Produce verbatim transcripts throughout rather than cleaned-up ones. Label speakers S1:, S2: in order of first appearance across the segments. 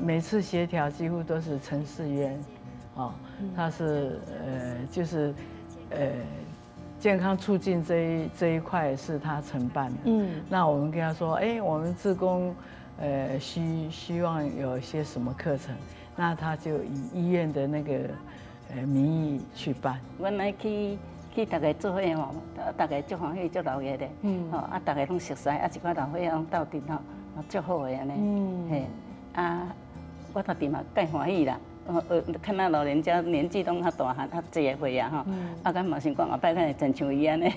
S1: 每次协调几乎都是陈世渊，哦，他是呃就是呃健康促进这一这一块是他承办的。嗯，那我们跟他说，哎，我们志工呃希希望有一些什么课程，那他就以医院的那个呃名义去办。
S2: 原来去。去大家做伙吼，大家足欢喜足热闹的，嗯，吼啊，大家拢熟悉，啊一寡老伙仔拢斗阵吼，足好的安尼，嗯，嘿，啊，我头阵嘛介欢喜啦，呃呃，看到老人家年纪拢较大汉，较济个岁啊吼，啊，敢嘛想讲后摆咱会真像伊安尼。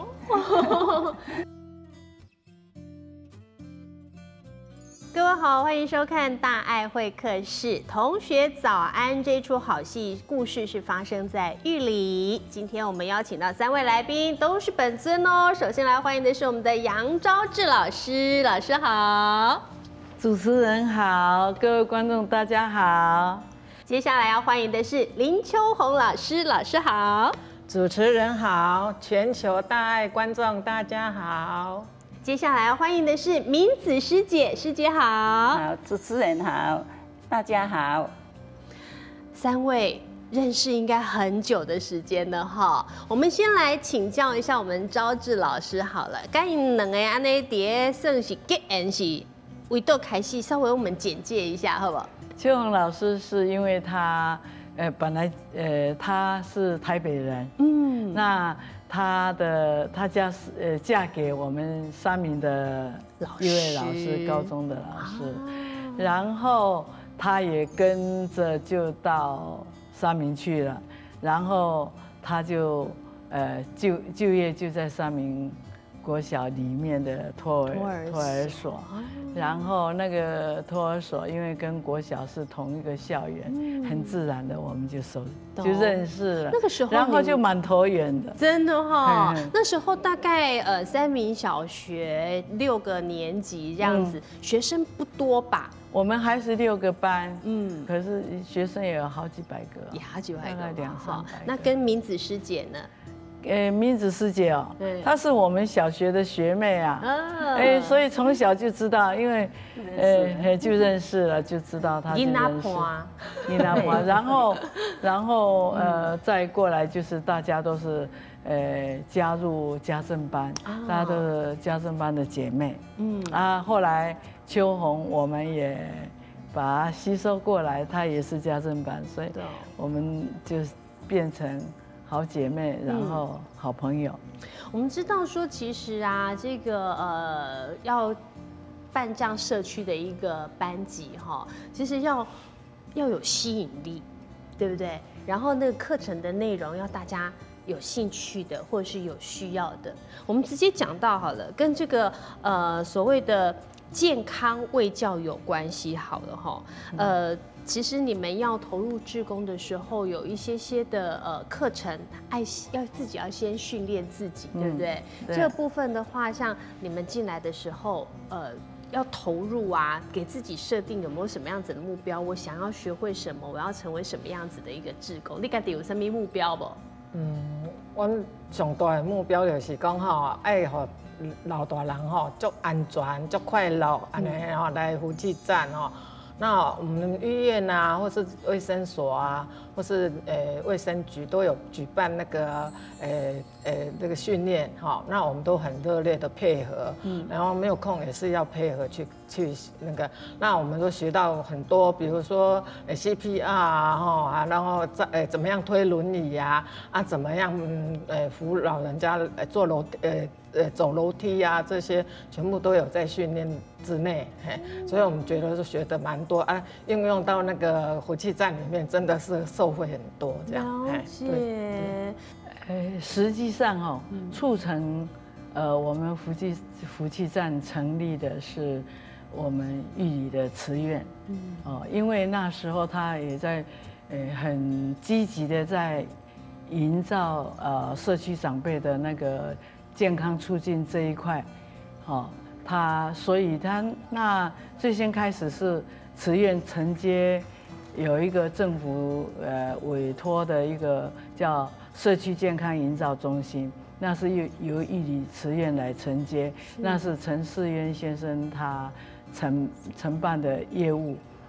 S3: 各位好，欢迎收看《大爱会客室》。同学早安，这一出好戏故事是发生在玉里。今天我们邀请到三位来宾，都是本尊哦。首先来欢迎的是我们的杨昭志老师，老师好。
S1: 主持人好，各位观众大家好。
S3: 接下来要欢迎的是林秋红老师，老师好。
S4: 主持人好，全球大爱观众大家好。
S3: 接下来要欢迎的是明子师姐，师姐好。
S2: 好，主持人好，大家好。
S3: 三位认识应该很久的时间了哈。我们先来请教一下我们昭志老师好了，刚因两个安尼碟算是结缘是为到开始，稍微我们简介一下好不好？
S1: 秋红老师是因为他呃本来呃他是台北人，嗯，那。她的她家是呃嫁给我们三民的一位老师，高中的老师，然后她也跟着就到三民去了，然后她就呃就就业就在三民国小里面的托儿托儿所，然后那个托儿所因为跟国小是同一个校园，很自然的我们就熟就认识了。
S3: 那个时候，
S1: 然后就蛮投缘的，
S3: 真的哈。那时候大概呃三民小学六个年级这样子，学生不多吧？
S1: 我们还是六个班，嗯，可是学生也有好几百个，
S3: 也好几百个，
S1: 大概两三百。
S3: 那跟明子师姐呢？
S1: 呃，明子师姐哦，她是我们小学的学妹啊，哎，所以从小就知道，因为呃就认识了，就知道她就认识。伊拉婆，然后然后呃再过来就是大家都是呃加入家政班，大家都是家政班的姐妹，嗯啊，后来秋红我们也把她吸收过来，她也是家政班，所以我们就变成好姐妹，然后好朋友。
S3: 嗯、我们知道说，其实啊，这个呃，要办这样社区的一个班级哈，其实要要有吸引力，对不对？然后那个课程的内容要大家有兴趣的，或者是有需要的。我们直接讲到好了，跟这个呃所谓的健康卫教有关系好了哈，呃。其实你们要投入志工的时候，有一些些的呃课程，爱要自己要先训练自己，对不对？嗯、对这个部分的话，像你们进来的时候，呃，要投入啊，给自己设定有没有什么样子的目标？我想要学会什么？我要成为什么样子的一个志工？你家己有什么目标不？
S4: 嗯，我上大的目标就是讲吼，爱互老大人吼足安全、足快乐，安尼吼来福气站吼。那我们医院啊，或是卫生所啊，或是呃卫生局都有举办那个呃呃这个训练哈，那我们都很热烈的配合，嗯，然后没有空也是要配合去去那个，那我们都学到很多，比如说呃 C P R 啊哈啊，然后在呃怎么样推轮椅呀啊，怎么样嗯呃扶老人家呃坐楼呃。呃，走楼梯啊，这些全部都有在训练之内，嘿，所以我们觉得是学的蛮多啊，应用到那个福气站里面，真的是受惠很多这样。
S3: 了解。
S1: 呃，实际上哦，促成呃我们福气福气站成立的是我们玉里的慈院，嗯，哦，因为那时候他也在呃很积极的在营造呃社区长辈的那个。健康促进这一块，好，他所以他那最先开始是慈院承接有一个政府呃委托的一个叫社区健康营造中心，那是由由玉里慈院来承接，那是陈世渊先生他承承办的业务，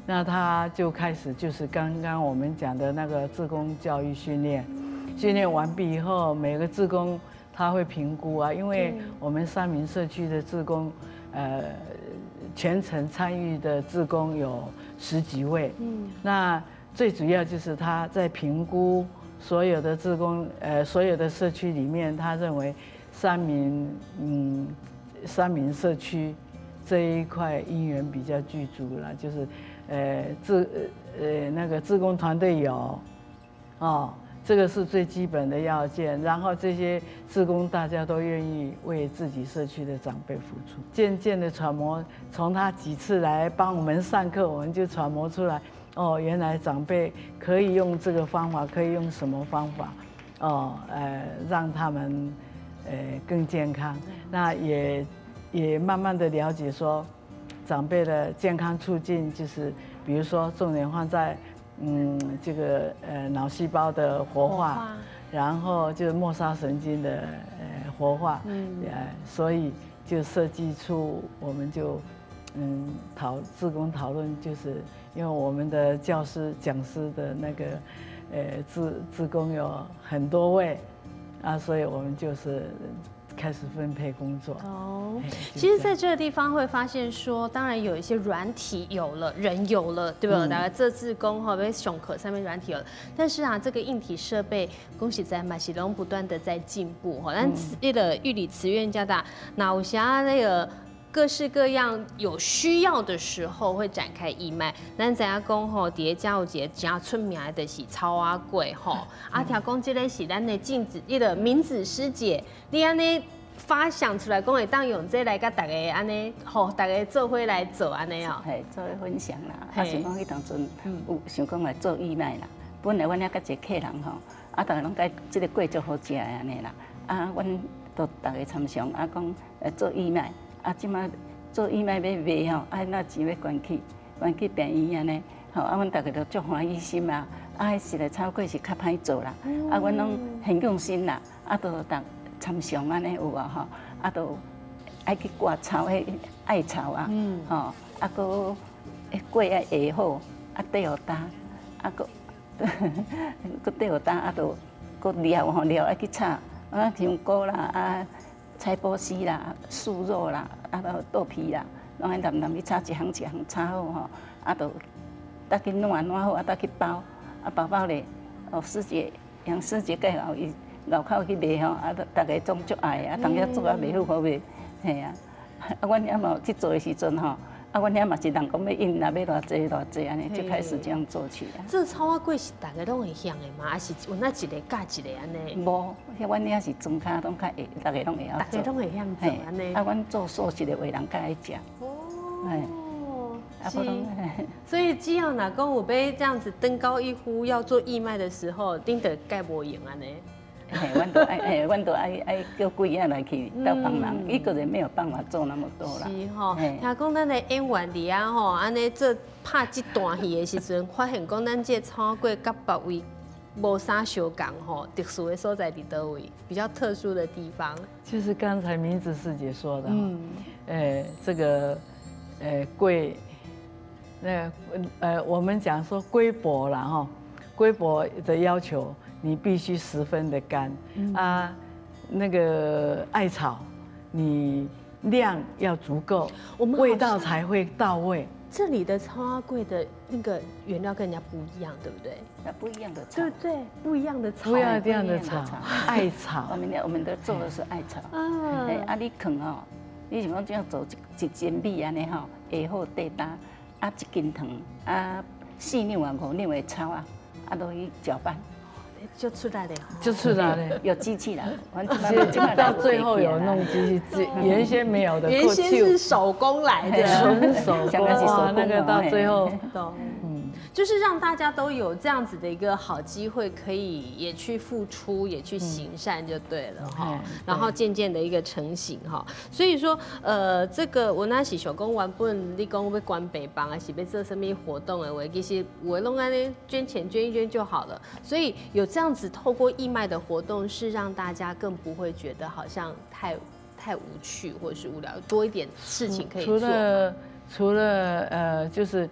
S1: 那他就开始就是刚刚我们讲的那个志工教育训练，训练完毕以后，每个志工他会评估啊，因为我们三民社区的志工，呃，全程参与的志工有十几位，嗯，那最主要就是他在评估所有的志工，呃，所有的社区里面，他认为三民，嗯，三民社区这一块因缘比较具足了，就是。呃，志呃那个志工团队有，哦，这个是最基本的要件。然后这些志工大家都愿意为自己社区的长辈付出，渐渐的揣摩，从他几次来帮我们上课，我们就揣摩出来，哦，原来长辈可以用这个方法，可以用什么方法，哦，呃，让他们呃更健康。那也也慢慢的了解说。长辈的健康促进，就是比如说重点放在，嗯，这个呃脑细胞的活化，活化然后就是末梢神经的呃活化，嗯，呃，所以就设计出我们就嗯讨志工讨论，就是因为我们的教师讲师的那个呃志志工有很多位啊，所以我们就是。开始分配工作
S3: 哦，其实在这个地方会发现说，当然有一些软体有了，人有了，对吧？大概这志工哈，被熊可上面软体有了，但是啊，这个硬体设备，恭喜在马西龙不断的在进步哈。但为了玉里慈院加大脑峡那个。各式各样有需要的时候会展开义卖。咱知影讲吼，伫个遮有一个真出名的就是草仔粿吼。啊，听讲这个是咱的镜子，迄个明子师姐，你安尼发想出来，讲会当用这来甲大家安尼，吼，大家做伙来做安尼哦。
S2: 嘿，做伙分享啦。啊，想讲迄当阵有想讲来做义卖啦。本来阮遐甲一个客人吼，啊，大家拢讲这个粿足好食的安尼啦。啊，阮都大家参详，啊，讲呃做义卖。啊，即马做义卖要卖吼，啊，那钱要捐去，捐去病院安尼，吼，啊，阮大家都足欢喜心啊，啊，实在草粿是较歹做啦，啊，阮拢很用心啦，啊，都逐参详安尼有啊吼，啊，都爱去挂草迄艾草啊，吼，啊，搁粿啊下好，啊，底有干，啊，搁搁底有干，啊，都搁料吼料爱去炒，啊，香菇啦，啊。菜脯丝啦、素肉啦、啊到豆皮啦，拢爱淋淋去炒一行一行炒好吼，啊都搭去暖暖好，啊搭去包，啊包包咧，哦师姐杨师姐介绍伊路口去卖吼，啊大家总足爱啊，当遐做啊卖好好卖，嘿啊，啊阮遐嘛去做的时阵吼。啊，阮遐嘛是人讲要印啦，要偌济偌济安尼，就开始这样做起来。
S3: 这草仔粿是大家拢会晓的嘛，还是有那一个教一个安尼？
S2: 无，遐阮遐是庄卡拢较会，大家拢会晓做。
S3: 大家拢会晓做安尼。
S2: 啊，阮做素食的话，人较爱食。
S3: 哦，
S2: 啊，
S3: 所以只要若讲有要这样子登高一呼要做义卖的时候，顶得盖无用安尼。
S2: 嘿，阮都爱，嘿，阮都爱爱叫贵仔来去到帮忙，一个人没有办法做那么多啦。
S3: 是吼，听讲咱的演员里啊吼，安尼做拍这段戏的时阵，发现讲咱这草粿甲别位无啥相共吼，特殊的所在伫倒位？比较特殊的地方，
S1: 就是刚才明子师姐说的，嗯，呃，这个呃粿，那呃我们讲说粿薄啦哈，粿薄的要求。你必须十分的干、嗯、啊，那个艾草，你量要足够，味道才会到位。
S3: 这里的草仔粿的那个原料跟人家不一样，对不对？
S2: 那不一样的草，
S3: 对对，不一样的草，
S1: 不一样的草，艾草。
S2: 我们我们都做的是艾草。啊，哎，啊，你啃哦，你想讲这样做一一斤米安尼吼，下好地搭，啊一斤糖，啊四两啊五两的草啊，啊都去搅拌。
S3: 就出来了，
S1: 就出来了，
S2: 有机器了。
S1: 到最后有弄机器，原先没有的。
S3: 原先是手工来的，
S1: 纯手工哇，那个到最后，
S3: 嗯，就是让大家都有这样子的一个好机会，可以也去付出，也去行善，就对了哈。然后渐渐的一个成型哈。所以说，呃，这个我那是手工原本你讲要关北帮啊，是要做什么活动的话，其实我弄安尼捐钱捐一捐就好了。所以有这样子透过义卖的活动，是让大家更不会觉得好像太太无趣或者是无聊，多一点事情可以做。
S1: 除了除了呃，就是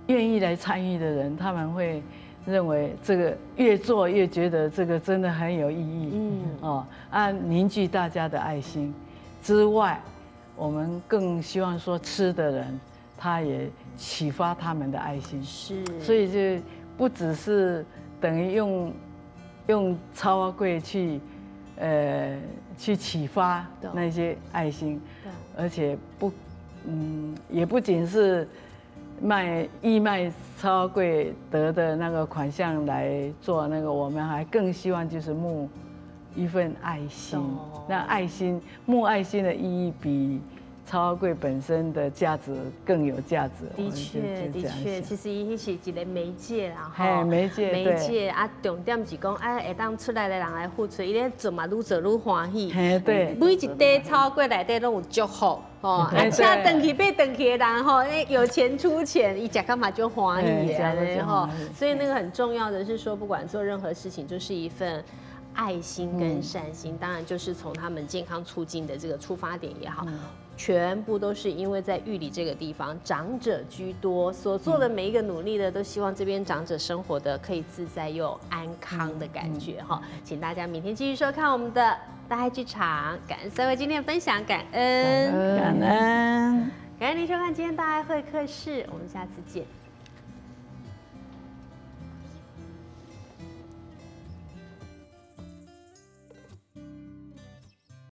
S1: 愿意来参与的人，他们会认为这个越做越觉得这个真的很有意义。嗯，哦，啊，凝聚大家的爱心之外，我们更希望说吃的人，他也启发他们的爱心。
S3: 是，
S1: 所以就不只是等于用用草仔粿去呃去启发那些爱心，而且不嗯也不仅是卖义卖草仔粿得的那个款项来做那个，我们还更希望就是募一份爱心。那爱心募爱心的意义比草仔粿本身的价值更有价值。
S3: 的确，的确，其实伊是一个媒介啦，
S1: 哈，媒介，
S3: 媒介啊，重点是讲，哎，会当出来的人来付出，伊咧做嘛，愈做愈欢喜。
S1: 对，
S3: 每一袋草仔粿内底拢有祝福，哦，啊，请登去买登去的人吼，那有钱出钱，伊食干嘛就欢喜的吼。所以那个很重要的是说，不管做任何事情，就是一份爱心跟善心，当然就是从他们健康促进的这个出发点也好。全部都是因为在玉里这个地方，长者居多，所做的每一个努力呢，都希望这边长者生活的可以自在又安康的感觉哈。请大家明天继续收看我们的大爱剧场，感恩三位今天的分享，感恩
S1: 感恩
S3: 感恩您收看今天大爱会客室，我们下次见。